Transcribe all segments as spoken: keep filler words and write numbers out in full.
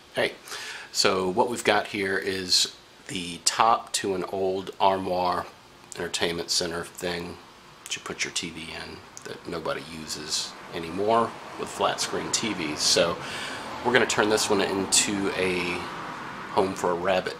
Hey, so what we've got here is the top to an old Armoire entertainment center thing that you put your T V in that nobody uses anymore with flat screen T Vs. So we're going to turn this one into a home for a rabbit.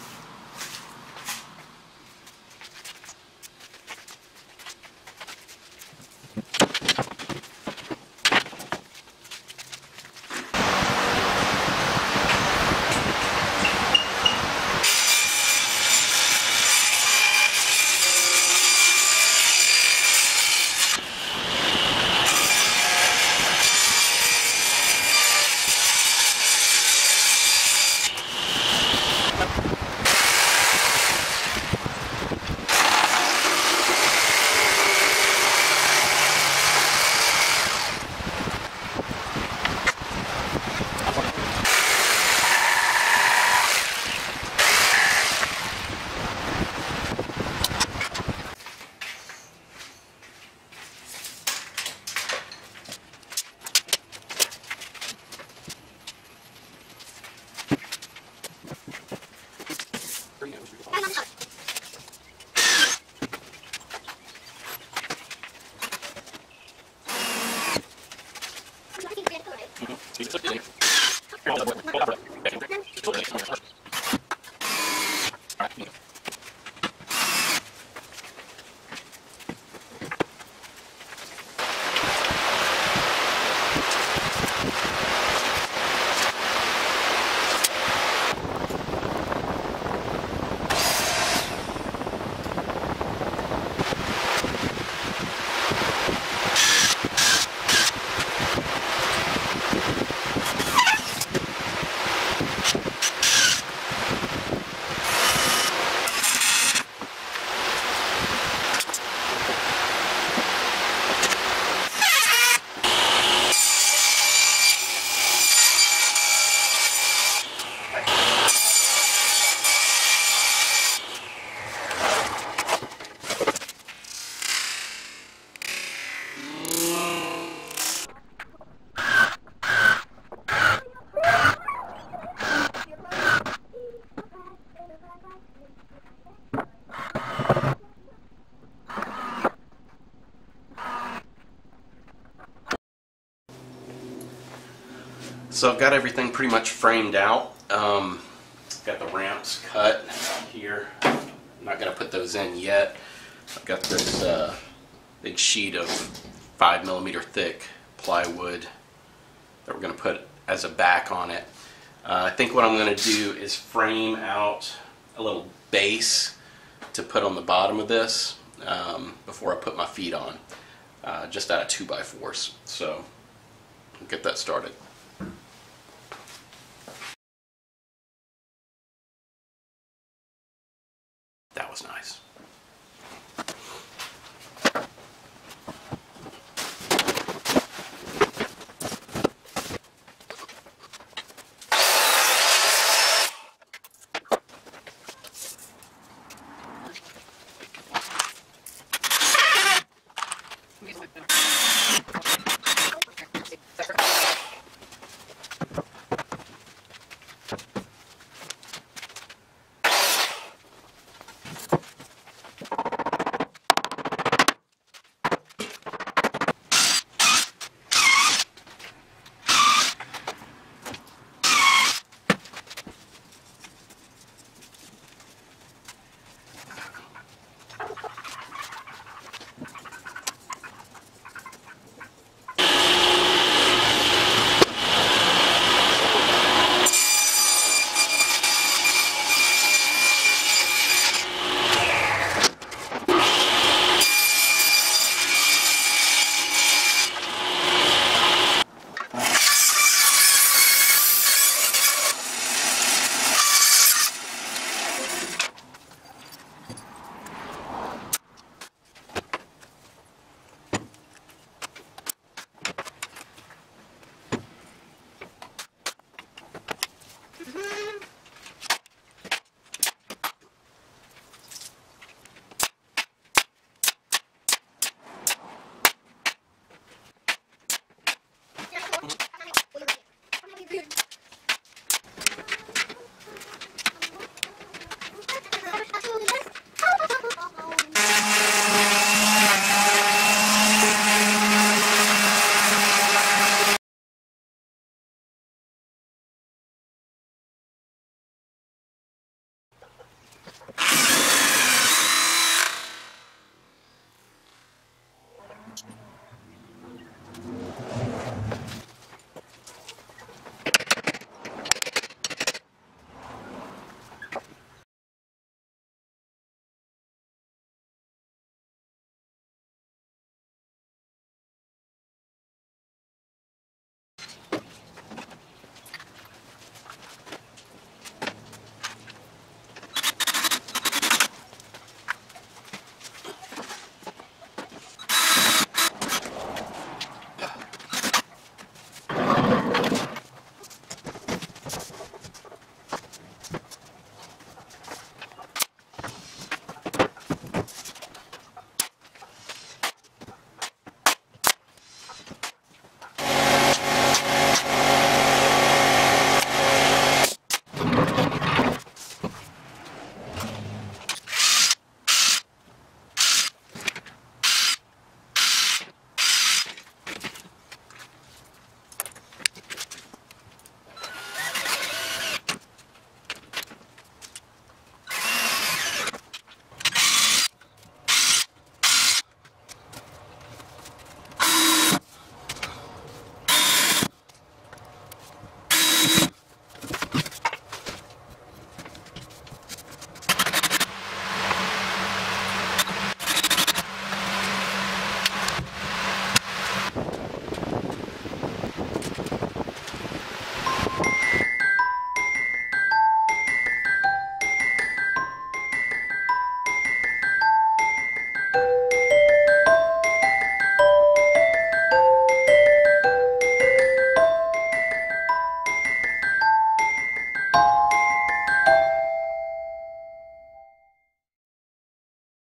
So I've got everything pretty much framed out. Um, got the ramps cut here. I'm not going to put those in yet. I've got this uh, big sheet of five millimeter thick plywood that we're going to put as a back on it. Uh, I think what I'm going to do is frame out a little base to put on the bottom of this um, before I put my feet on, uh, just out of two by fours. So I'll get that started.